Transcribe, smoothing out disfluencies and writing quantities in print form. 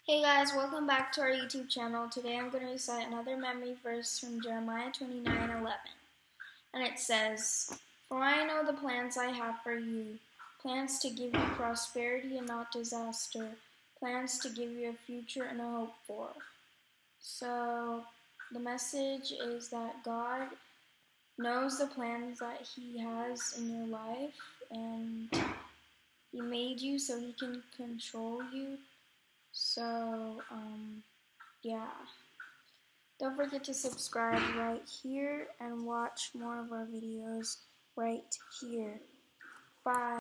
Hey guys, welcome back to our YouTube channel. Today I'm going to recite another memory verse from Jeremiah 29:11. And it says, "For I know the plans I have for you, plans to give you prosperity and not disaster, plans to give you a future and a hope for." So the message is that God knows the plans that He has in your life, and He made you so He can control you. So, yeah. Don't forget to subscribe right here and watch more of our videos right here. Bye.